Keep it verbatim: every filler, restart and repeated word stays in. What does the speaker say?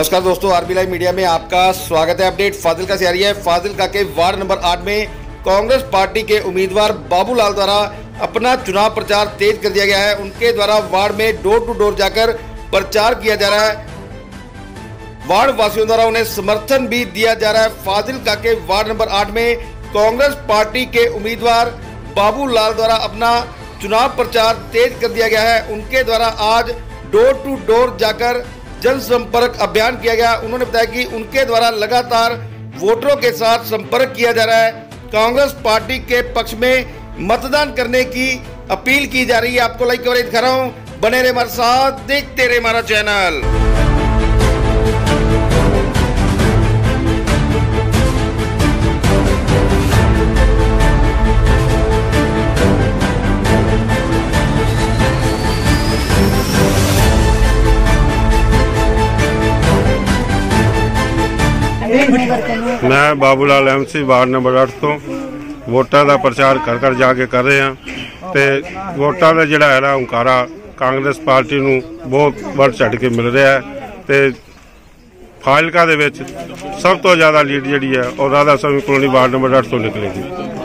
नमस्कार दोस्तों, RB live media में आपका स्वागत है। अपडेट फाजिलका से आ रही है। फाजिलका के वार्ड नंबर आठ में कांग्रेस पार्टी के उम्मीदवार बाबूलाल द्वारा अपना चुनाव प्रचार तेज कर दिया गया है। उनके द्वारा वार्ड में डोर टू डोर जाकर प्रचार किया जा रहा है। वार्ड वासियों द्वारा उन्हें समर्थन भी दिया जा रहा है। फाजिलका के वार्ड नंबर आठ में कांग्रेस पार्टी के उम्मीदवार बाबूलाल द्वारा अपना चुनाव प्रचार तेज कर दिया गया है। उनके द्वारा आज डोर टू डोर जाकर जनसंपर्क अभियान किया गया। उन्होंने बताया कि उनके द्वारा लगातार वोटरों के साथ संपर्क किया जा रहा है। कांग्रेस पार्टी के पक्ष में मतदान करने की अपील की जा रही है। आपको लाइक कवरेज दिखा रहा हूँ, बने रहे हमारे साथ, देखते रहे हमारा चैनल। मैं बाबूलाल एमसी वार्ड नंबर अठ तो वोटा का प्रचार कर कर जाके कर रहे हैं। तो वोटा का जोड़ा है हुंकारा कांग्रेस पार्टी नूं बहुत बढ़ चढ़ के मिल रहा है। तो फाजिलका दे विच सब तो ज़्यादा लीड जी है और Radha Swami colony ward number अठ तो निकलेगी।